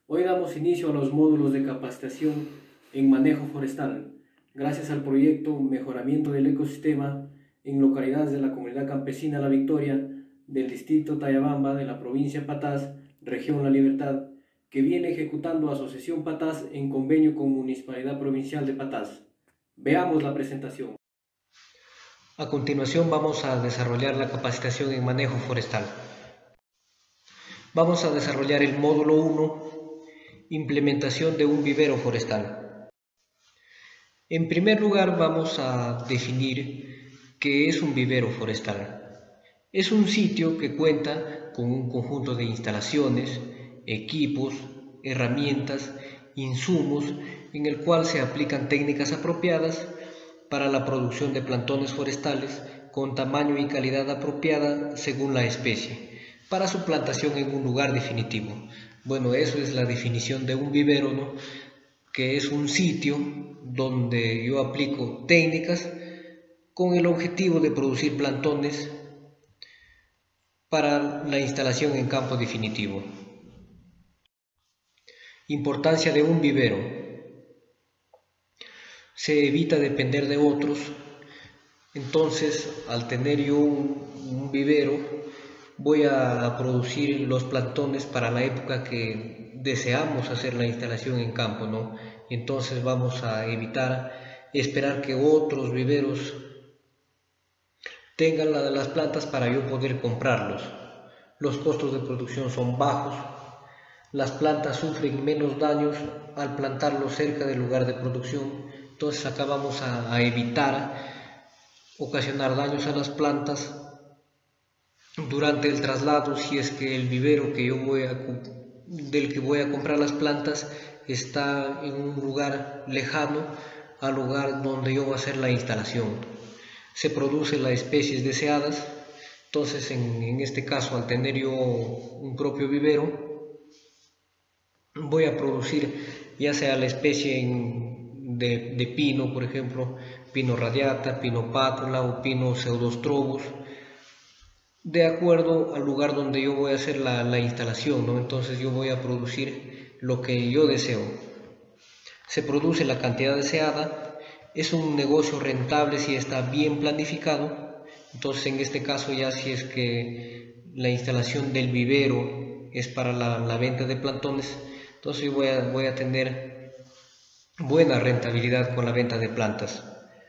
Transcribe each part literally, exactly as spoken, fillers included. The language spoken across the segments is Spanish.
Hoy damos inicio a los módulos de capacitación en manejo forestal, gracias al proyecto Mejoramiento del Ecosistema en localidades de la Comunidad Campesina La Victoria, del distrito Tayabamba, de la provincia Patás, región La Libertad, que viene ejecutando Asociación Patás en convenio con Municipalidad Provincial de Patás. Veamos la presentación. A continuación vamos a desarrollar la capacitación en manejo forestal. Vamos a desarrollar el módulo uno, implementación de un vivero forestal. En primer lugar vamos a definir qué es un vivero forestal. Es un sitio que cuenta con un conjunto de instalaciones, equipos, herramientas, insumos en el cual se aplican técnicas apropiadas para la producción de plantones forestales con tamaño y calidad apropiada según la especie, para su plantación en un lugar definitivo. Bueno, eso es la definición de un vivero, ¿no? Que es un sitio donde yo aplico técnicas con el objetivo de producir plantones para la instalación en campo definitivo. Importancia de un vivero. Se evita depender de otros. Entonces, al tener yo un, un vivero, voy a producir los plantones para la época que deseamos hacer la instalación en campo, ¿no? Entonces vamos a evitar esperar que otros viveros tengan la, las plantas para yo poder comprarlos. Los costos de producción son bajos, las plantas sufren menos daños al plantarlos cerca del lugar de producción. Entonces acá vamos a, a evitar ocasionar daños a las plantas durante el traslado, si es que el vivero que yo voy a, del que voy a comprar las plantas está en un lugar lejano al lugar donde yo voy a hacer la instalación. Se producen las especies deseadas. Entonces en, en este caso, al tener yo un propio vivero, voy a producir ya sea la especie en, de, de pino, por ejemplo, pino radiata, pino pátula o pino pseudostrobus, de acuerdo al lugar donde yo voy a hacer la, la instalación, ¿no? Entonces yo voy a producir lo que yo deseo. Se produce la cantidad deseada, es un negocio rentable si está bien planificado. Entonces en este caso, ya si es que la instalación del vivero es para la, la venta de plantones, entonces yo voy a, voy a tener buena rentabilidad con la venta de plantas.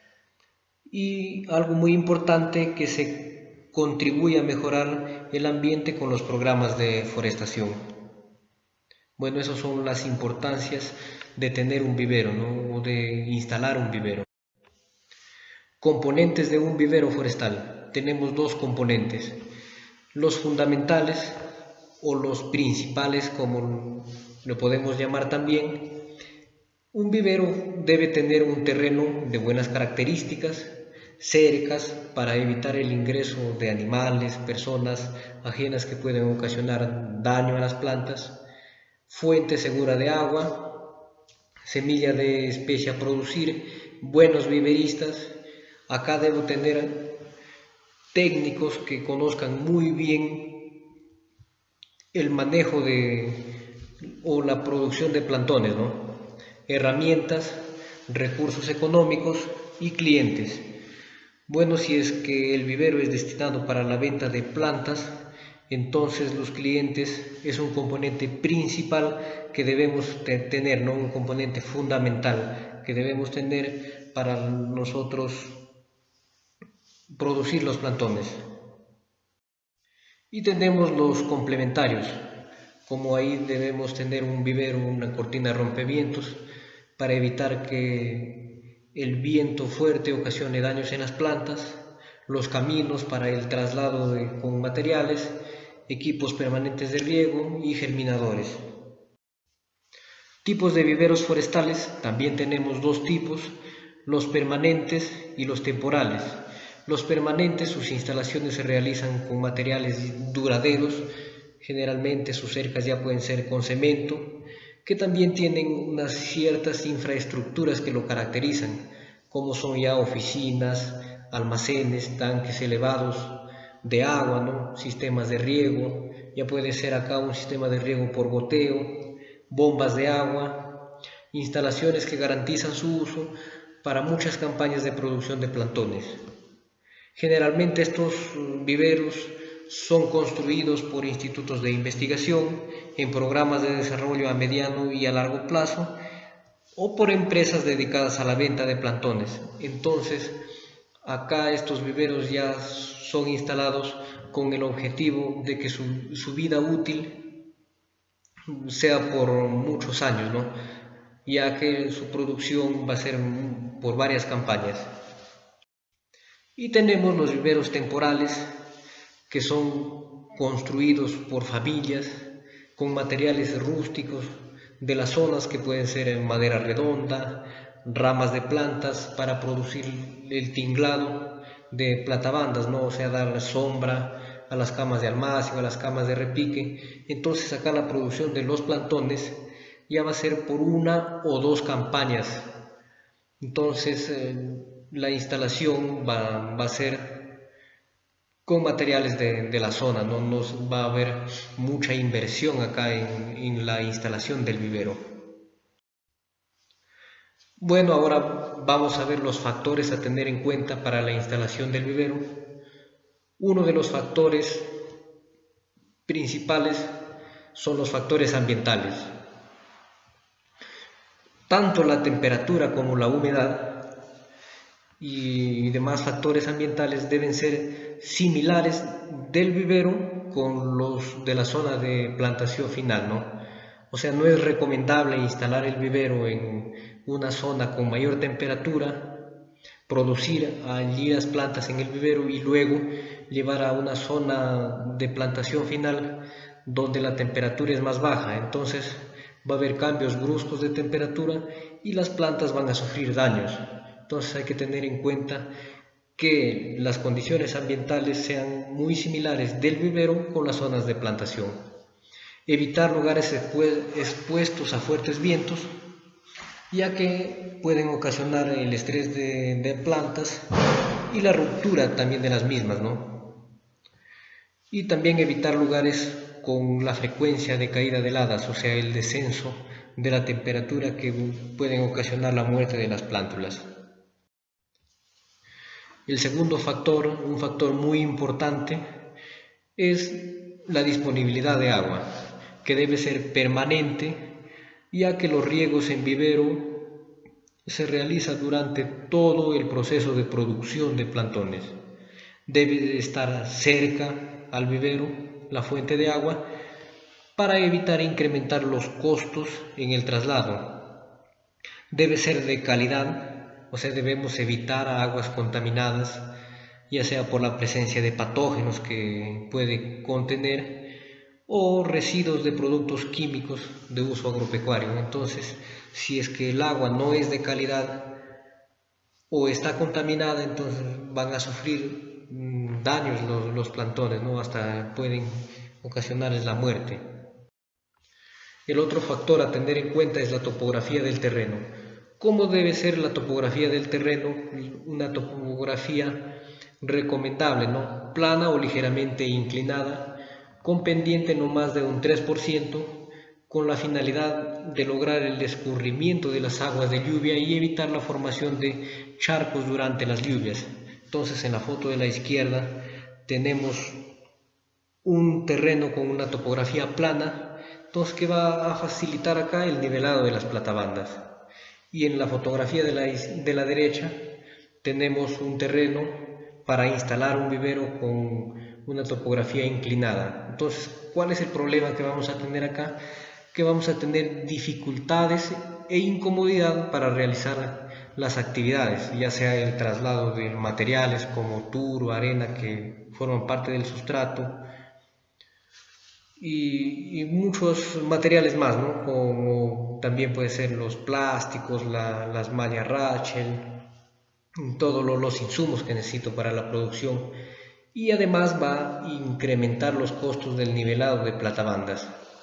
Y algo muy importante, que se contribuye a mejorar el ambiente con los programas de forestación. Bueno, esas son las importancias de tener un vivero, ¿no? O de instalar un vivero. Componentes de un vivero forestal. Tenemos dos componentes: los fundamentales o los principales, como lo podemos llamar también. Un vivero debe tener un terreno de buenas características, cercas para evitar el ingreso de animales, personas ajenas que pueden ocasionar daño a las plantas, fuente segura de agua, semilla de especie a producir, buenos viveristas. Acá debo tener técnicos que conozcan muy bien el manejo de o la producción de plantones, ¿no? Herramientas, recursos económicos y clientes. Bueno, si es que el vivero es destinado para la venta de plantas, entonces los clientes es un componente principal que debemos te tener, ¿no? Un componente fundamental que debemos tener para nosotros producir los plantones. Y tenemos los complementarios, como ahí debemos tener un vivero, una cortina rompevientos, para evitar que el viento fuerte ocasione daños en las plantas, los caminos para el traslado de, con materiales, equipos permanentes de riego y germinadores. Tipos de viveros forestales, también tenemos dos tipos: los permanentes y los temporales. Los permanentes, sus instalaciones se realizan con materiales duraderos, generalmente sus cercas ya pueden ser con cemento, que también tienen unas ciertas infraestructuras que lo caracterizan, como son ya oficinas, almacenes, tanques elevados de agua, ¿no? Sistemas de riego, ya puede ser acá un sistema de riego por goteo, bombas de agua, instalaciones que garantizan su uso para muchas campañas de producción de plantones. Generalmente estos viveros son construidos por institutos de investigación en programas de desarrollo a mediano y a largo plazo o por empresas dedicadas a la venta de plantones. Entonces, acá estos viveros ya son instalados con el objetivo de que su, su vida útil sea por muchos años, ¿no? Ya que su producción va a ser por varias campañas. Y tenemos los viveros temporales, que son construidos por familias con materiales rústicos de las zonas, que pueden ser madera redonda, ramas de plantas para producir el tinglado de platabandas, ¿no? O sea, dar sombra a las camas de almacio, a las camas de repique. Entonces acá la producción de los plantones ya va a ser por una o dos campañas. Entonces eh, la instalación va, va a ser con materiales de, de la zona, no nos va a haber mucha inversión acá en, en la instalación del vivero. Bueno, ahora vamos a ver los factores a tener en cuenta para la instalación del vivero. Uno de los factores principales son los factores ambientales. Tanto la temperatura como la humedad y demás factores ambientales deben ser similares del vivero con los de la zona de plantación final, ¿no? O sea, no es recomendable instalar el vivero en una zona con mayor temperatura, producir allí las plantas en el vivero y luego llevar a una zona de plantación final donde la temperatura es más baja. Entonces va a haber cambios bruscos de temperatura y las plantas van a sufrir daños. Entonces hay que tener en cuenta que las condiciones ambientales sean muy similares del vivero con las zonas de plantación. Evitar lugares expuestos a fuertes vientos, ya que pueden ocasionar el estrés de, de plantas y la ruptura también de las mismas, ¿no? Y también evitar lugares con la frecuencia de caída de heladas, o sea, el descenso de la temperatura, que pueden ocasionar la muerte de las plántulas. El segundo factor, un factor muy importante, es la disponibilidad de agua, que debe ser permanente, ya que los riegos en vivero se realizan durante todo el proceso de producción de plantones. Debe estar cerca al vivero la fuente de agua para evitar incrementar los costos en el traslado. Debe ser de calidad. O sea, debemos evitar aguas contaminadas, ya sea por la presencia de patógenos que puede contener o residuos de productos químicos de uso agropecuario. Entonces, si es que el agua no es de calidad o está contaminada, entonces van a sufrir daños los, los plantones, ¿no? Hasta pueden ocasionarles la muerte. El otro factor a tener en cuenta es la topografía del terreno. ¿Cómo debe ser la topografía del terreno? Una topografía recomendable, ¿no? Plana o ligeramente inclinada, con pendiente no más de un tres por ciento, con la finalidad de lograr el escurrimiento de las aguas de lluvia y evitar la formación de charcos durante las lluvias. Entonces, en la foto de la izquierda tenemos un terreno con una topografía plana, entonces que va a facilitar acá el nivelado de las platabandas. Y en la fotografía de la, de la derecha tenemos un terreno para instalar un vivero con una topografía inclinada. Entonces, ¿cuál es el problema que vamos a tener acá? Que vamos a tener dificultades e incomodidad para realizar las actividades, ya sea el traslado de materiales como turo, arena, que forman parte del sustrato, Y, y muchos materiales más, ¿no? Como también pueden ser los plásticos, la, las mallas Rachel, todos los, los insumos que necesito para la producción, y además va a incrementar los costos del nivelado de platabandas.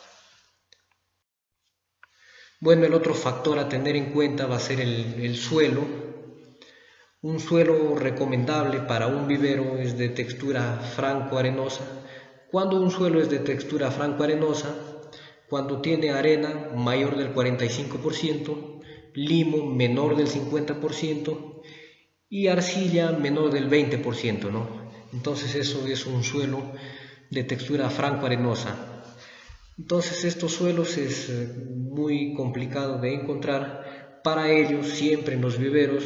Bueno, el otro factor a tener en cuenta va a ser el, el suelo. Un suelo recomendable para un vivero es de textura franco-arenosa. Cuando un suelo es de textura franco-arenosa, cuando tiene arena mayor del cuarenta y cinco por ciento, limo menor del cincuenta por ciento y arcilla menor del veinte por ciento, ¿no? Entonces eso es un suelo de textura franco-arenosa. Entonces estos suelos es muy complicado de encontrar. Para ellos siempre en los viveros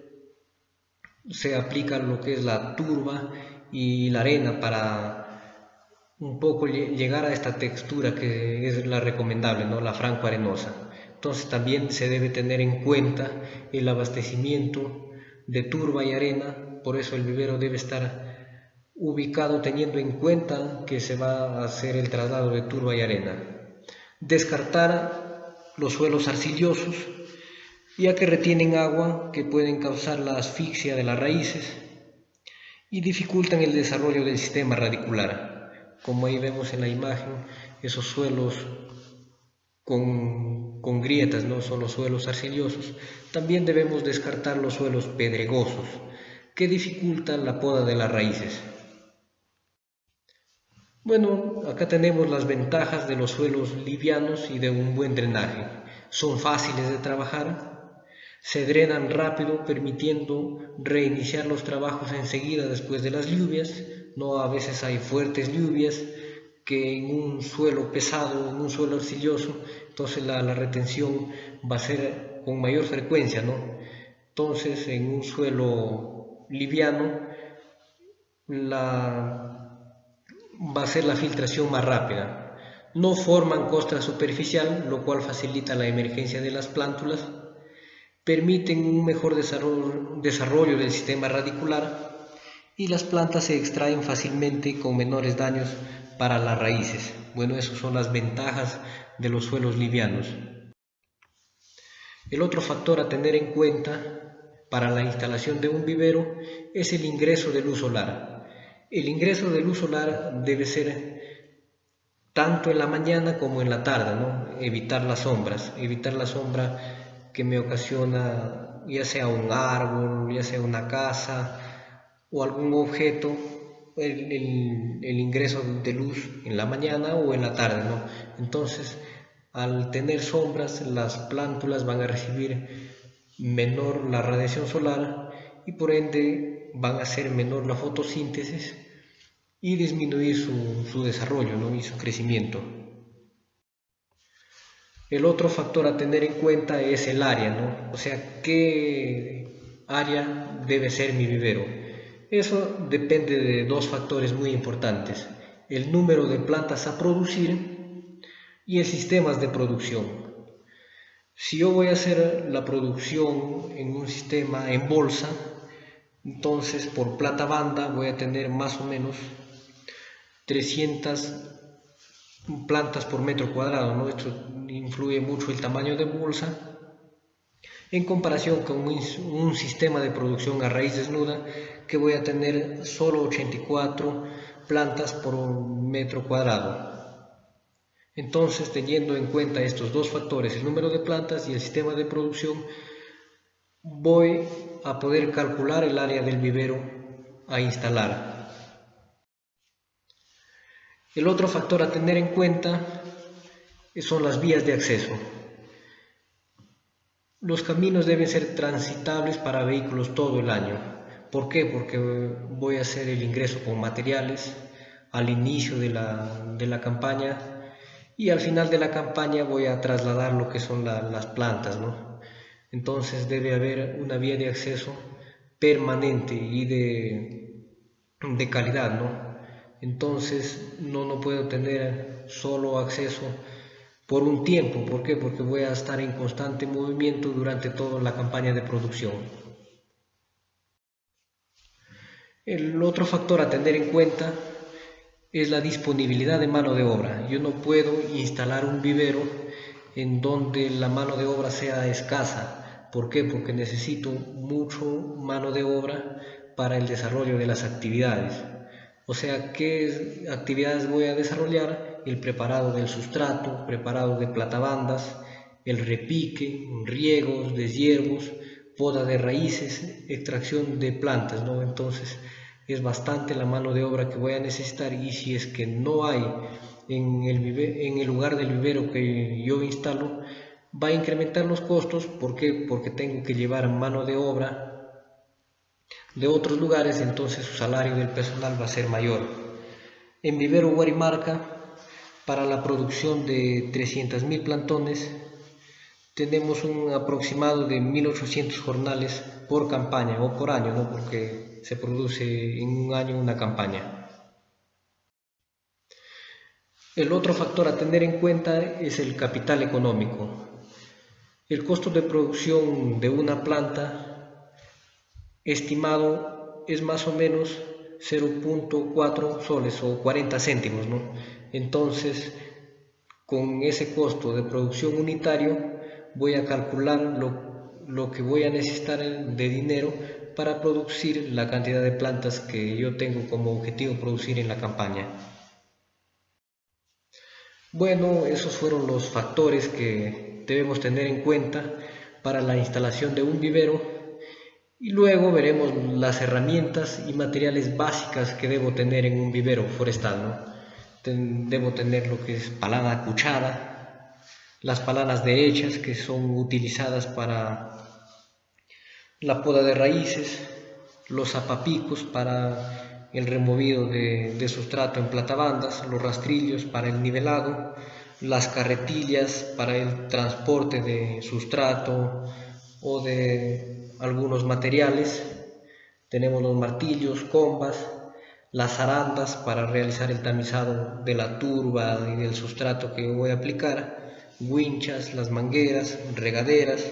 se aplica lo que es la turba y la arena para un poco llegar a esta textura que es la recomendable, ¿no? La franco-arenosa. Entonces también se debe tener en cuenta el abastecimiento de turba y arena, por eso el vivero debe estar ubicado teniendo en cuenta que se va a hacer el traslado de turba y arena. Descartar los suelos arcillosos, ya que retienen agua que pueden causar la asfixia de las raíces y dificultan el desarrollo del sistema radicular. Como ahí vemos en la imagen, esos suelos con, con grietas, no son los suelos arcillosos. También debemos descartar los suelos pedregosos, que dificultan la poda de las raíces. Bueno, acá tenemos las ventajas de los suelos livianos y de un buen drenaje. Son fáciles de trabajar, se drenan rápido, permitiendo reiniciar los trabajos enseguida después de las lluvias. No, a veces hay fuertes lluvias que en un suelo pesado, en un suelo arcilloso, entonces la, la retención va a ser con mayor frecuencia, ¿no? Entonces en un suelo liviano la, va a ser la filtración más rápida. No forman costra superficial, lo cual facilita la emergencia de las plántulas, permiten un mejor desarrollo, desarrollo del sistema radicular y las plantas se extraen fácilmente con menores daños para las raíces. Bueno, esas son las ventajas de los suelos livianos. El otro factor a tener en cuenta para la instalación de un vivero es el ingreso de luz solar. El ingreso de luz solar debe ser tanto en la mañana como en la tarde, ¿no? Evitar las sombras, evitar la sombra que me ocasiona ya sea un árbol, ya sea una casa o algún objeto, el, el, el ingreso de luz en la mañana o en la tarde, ¿no? Entonces, al tener sombras, las plántulas van a recibir menor la radiación solar y por ende van a hacer menor la fotosíntesis y disminuir su, su desarrollo, ¿no? Y su crecimiento. El otro factor a tener en cuenta es el área, ¿no? O sea, ¿qué área debe ser mi vivero? Eso depende de dos factores muy importantes: el número de plantas a producir y el sistema de producción. Si yo voy a hacer la producción en un sistema en bolsa, entonces por plata banda voy a tener más o menos trescientas plantas por metro cuadrado, ¿no? Esto influye mucho el tamaño de bolsa en comparación con un, un sistema de producción a raíz desnuda que voy a tener solo ochenta y cuatro plantas por metro cuadrado. Entonces, teniendo en cuenta estos dos factores, el número de plantas y el sistema de producción, voy a poder calcular el área del vivero a instalar. El otro factor a tener en cuenta son las vías de acceso. Los caminos deben ser transitables para vehículos todo el año. ¿Por qué? Porque voy a hacer el ingreso con materiales al inicio de la, de la campaña y al final de la campaña voy a trasladar lo que son la, las plantas, ¿no? Entonces debe haber una vía de acceso permanente y de, de calidad, ¿no? Entonces no, no puedo tener solo acceso por un tiempo. ¿Por qué? Porque voy a estar en constante movimiento durante toda la campaña de producción. El otro factor a tener en cuenta es la disponibilidad de mano de obra. Yo no puedo instalar un vivero en donde la mano de obra sea escasa. ¿Por qué? Porque necesito mucho mano de obra para el desarrollo de las actividades. O sea, ¿qué actividades voy a desarrollar? El preparado del sustrato, preparado de platabandas, el repique, riegos, deshiervos, poda de raíces, extracción de plantas, ¿no? Entonces es bastante la mano de obra que voy a necesitar, y si es que no hay en el, vive, en el lugar del vivero que yo instalo, va a incrementar los costos. ¿Por qué? Porque tengo que llevar mano de obra de otros lugares, entonces su salario del personal va a ser mayor. En vivero Guarimarca, para la producción de trescientos mil plantones, tenemos un aproximado de mil ochocientos jornales por campaña o por año, ¿no? Porque se produce en un año una campaña. El otro factor a tener en cuenta es el capital económico. El costo de producción de una planta estimado es más o menos cero punto cuatro soles o cuarenta céntimos, ¿no? Entonces, con ese costo de producción unitario, voy a calcular lo, lo que voy a necesitar de dinero para producir la cantidad de plantas que yo tengo como objetivo producir en la campaña. Bueno, esos fueron los factores que debemos tener en cuenta para la instalación de un vivero, y luego veremos las herramientas y materiales básicas que debo tener en un vivero forestal, ¿no? Debo tener lo que es palana cuchara, las palanas derechas que son utilizadas para la poda de raíces, los zapapicos para el removido de, de sustrato en platabandas, los rastrillos para el nivelado, las carretillas para el transporte de sustrato o de algunos materiales. Tenemos los martillos, combas, las zarandas para realizar el tamizado de la turba y del sustrato que voy a aplicar, winchas, las mangueras, regaderas,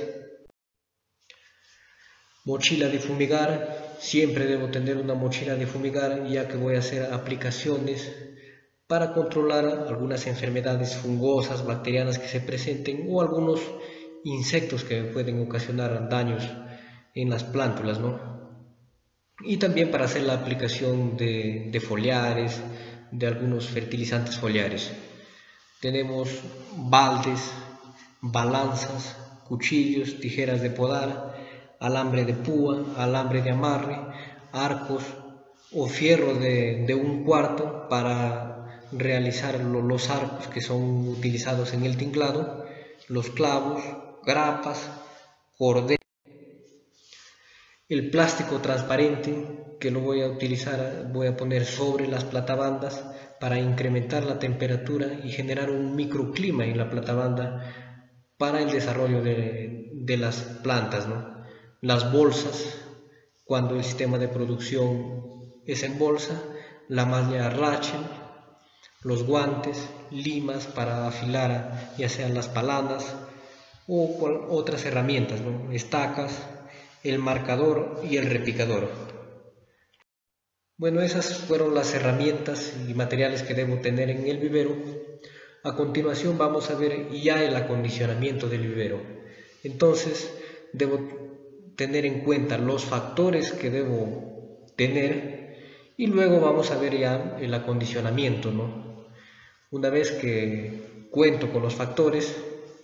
mochila de fumigar. Siempre debo tener una mochila de fumigar, ya que voy a hacer aplicaciones para controlar algunas enfermedades fungosas, bacterianas que se presenten o algunos insectos que pueden ocasionar daños en las plántulas, ¿no? Y también para hacer la aplicación de, de foliares, de algunos fertilizantes foliares. Tenemos baldes, balanzas, cuchillos, tijeras de podar, alambre de púa, alambre de amarre, arcos o fierro de, de un cuarto para realizar lo, los arcos que son utilizados en el tinglado, los clavos, grapas, cordeles, el plástico transparente que lo voy a utilizar, voy a poner sobre las platabandas para incrementar la temperatura y generar un microclima en la platabanda para el desarrollo de, de las plantas, ¿no? Las bolsas, cuando el sistema de producción es en bolsa, la malla Rachel, los guantes, limas para afilar ya sean las palanas o otras herramientas, ¿no? Estacas, el marcador y el repicador. Bueno, esas fueron las herramientas y materiales que debo tener en el vivero. A continuación vamos a ver ya el acondicionamiento del vivero. Entonces debo tener en cuenta los factores que debo tener y luego vamos a ver ya el acondicionamiento, ¿no? Una vez que cuento con los factores,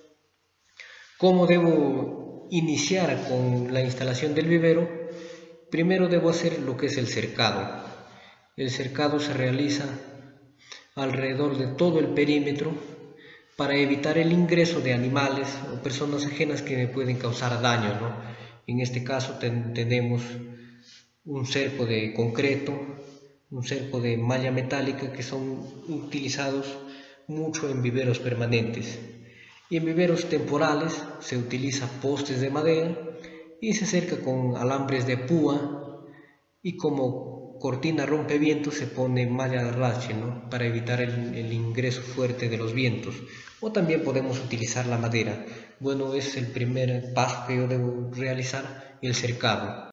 ¿cómo debo iniciar con la instalación del vivero? Primero debo hacer lo que es el cercado. El cercado se realiza alrededor de todo el perímetro para evitar el ingreso de animales o personas ajenas que me pueden causar daño, ¿no? En este caso ten, tenemos un cerco de concreto, un cerco de malla metálica que son utilizados mucho en viveros permanentes. Y en viveros temporales se utiliza postes de madera y se cerca con alambres de púa, y como cortina rompevientos se pone malla Rachel, ¿no? Para evitar el, el ingreso fuerte de los vientos. O también podemos utilizar la madera. Bueno, es el primer paso que yo debo realizar, el cercado.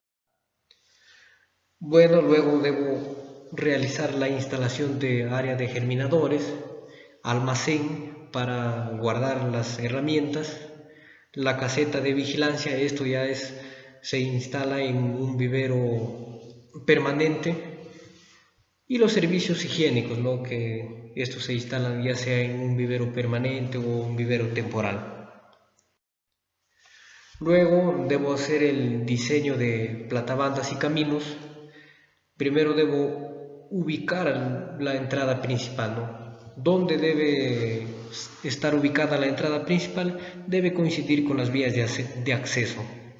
Bueno, luego debo realizar la instalación de área de germinadores, almacén para guardar las herramientas, la caseta de vigilancia. Esto ya es, se instala en un vivero permanente, y los servicios higiénicos, ¿no? Que estos se instalan ya sea en un vivero permanente o un vivero temporal. Luego debo hacer el diseño de platabandas y caminos. Primero debo ubicar la entrada principal, ¿no? donde debe estar ubicada la entrada principal debe coincidir con las vías de acceso.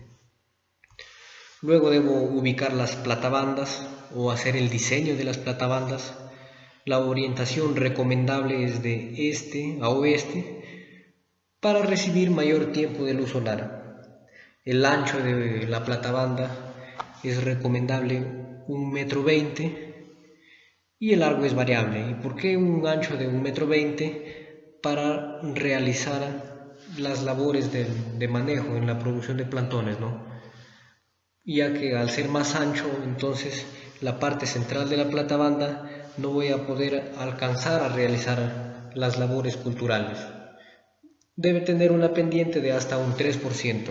Luego debo ubicar las platabandas o hacer el diseño de las platabandas. La orientación recomendable es de este a oeste para recibir mayor tiempo de luz solar. El ancho de la platabanda es recomendable un metro veinte y el largo es variable. ¿Y por qué un ancho de un metro veinte? Para realizar las labores de, de manejo en la producción de plantones, ¿no? Ya que al ser más ancho, entonces la parte central de la platabanda no voy a poder alcanzar a realizar las labores culturales. Debe tener una pendiente de hasta un tres por ciento.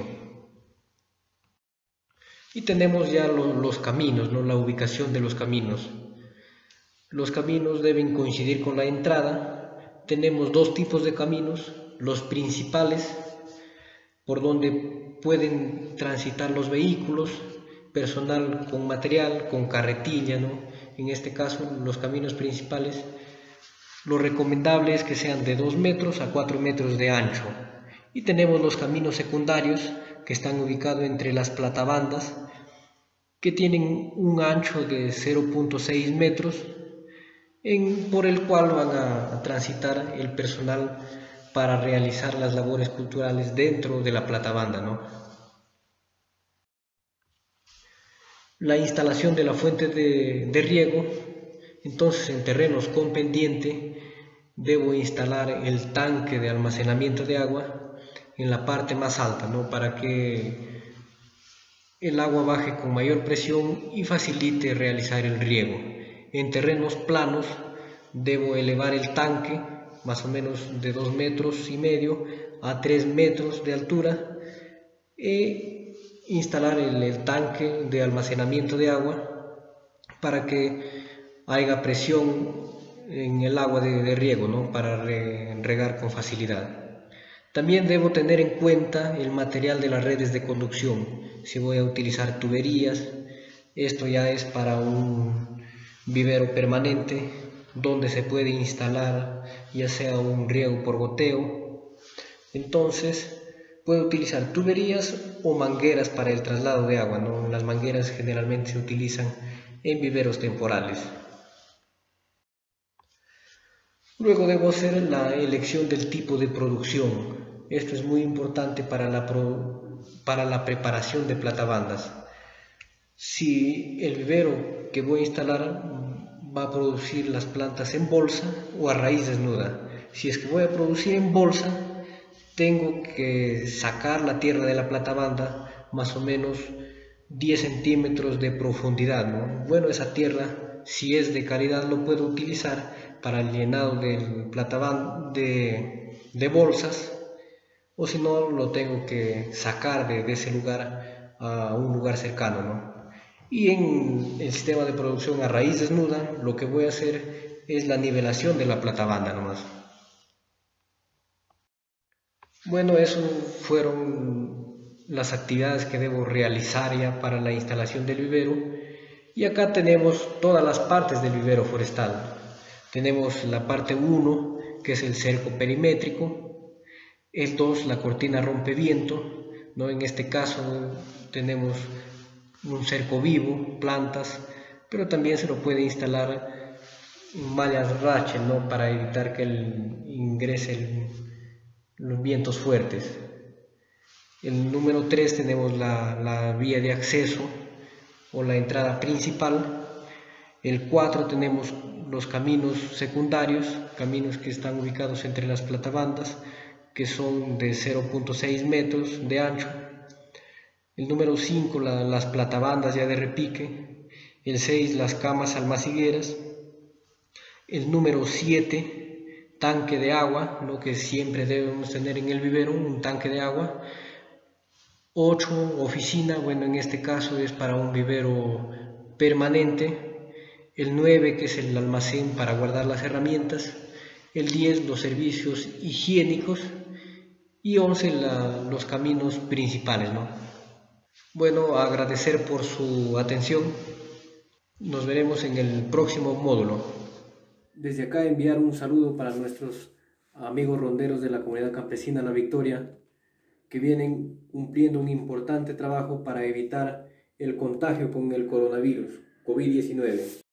Y tenemos ya lo, los caminos, ¿no? La ubicación de los caminos. Los caminos deben coincidir con la entrada. Tenemos dos tipos de caminos, los principales, por donde pueden transitar los vehículos, personal con material, con carretilla, ¿no? En este caso, los caminos principales, lo recomendable es que sean de dos metros a cuatro metros de ancho. Y tenemos los caminos secundarios, que están ubicados entre las platabandas, que tienen un ancho de cero punto seis metros, en, por el cual van a, a transitar el personal para realizar las labores culturales dentro de la platabanda, ¿no? La instalación de la fuente de, de riego, entonces en terrenos con pendiente debo instalar el tanque de almacenamiento de agua en la parte más alta, ¿no? Para que el agua baje con mayor presión y facilite realizar el riego. En terrenos planos debo elevar el tanque más o menos de dos metros y medio a tres metros de altura e instalar el, el tanque de almacenamiento de agua para que haya presión en el agua de, de riego, ¿no? Para re, regar con facilidad. También debo tener en cuenta el material de las redes de conducción. Si voy a utilizar tuberías, esto ya es para un vivero permanente donde se puede instalar ya sea un riego por goteo. Entonces puedo utilizar tuberías o mangueras para el traslado de agua, ¿no? Las mangueras generalmente se utilizan en viveros temporales. Luego debo hacer la elección del tipo de producción. Esto es muy importante para la, pro, para la preparación de platabandas. Si el vivero que voy a instalar va a producir las plantas en bolsa o a raíz desnuda. Si es que voy a producir en bolsa, tengo que sacar la tierra de la platabanda más o menos diez centímetros de profundidad, ¿no? Bueno, esa tierra, si es de calidad, lo puedo utilizar para el llenado del platabanda de, de bolsas, o si no, lo tengo que sacar de, de ese lugar a un lugar cercano, ¿no? Y en el sistema de producción a raíz desnuda, lo que voy a hacer es la nivelación de la platabanda nomás. Bueno, eso fueron las actividades que debo realizar ya para la instalación del vivero. Y acá tenemos todas las partes del vivero forestal. Tenemos la parte uno, que es el cerco perimétrico. El dos, la cortina rompeviento, ¿no? En este caso tenemos un cerco vivo, plantas, pero también se lo puede instalar mallas Rachel, ¿no? Para evitar que el, ingrese el, los vientos fuertes. El número tres tenemos la, la vía de acceso o la entrada principal. El cuatro tenemos los caminos secundarios, caminos que están ubicados entre las platabandas, que son de cero punto seis metros de ancho. El número cinco, la, las platabandas ya de repique. El seis, las camas almacigueras. El número siete, tanque de agua, lo que siempre debemos tener en el vivero, un tanque de agua. ocho, oficina, bueno, en este caso es para un vivero permanente. El nueve, que es el almacén para guardar las herramientas. El diez, los servicios higiénicos. Y once, la, los caminos principales, ¿no? Bueno, agradecer por su atención. Nos veremos en el próximo módulo. Desde acá enviar un saludo para nuestros amigos ronderos de la comunidad campesina La Victoria, que vienen cumpliendo un importante trabajo para evitar el contagio con el coronavirus COVID diecinueve.